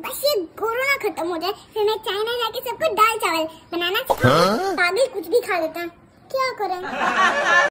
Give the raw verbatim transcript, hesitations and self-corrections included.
बस ये कोरोना खत्म हो जाए फिर मैं चाइना जाके सबको दाल चावल बनाना सिखाऊंगी। पागल कुछ भी खा लेता है, क्या करें।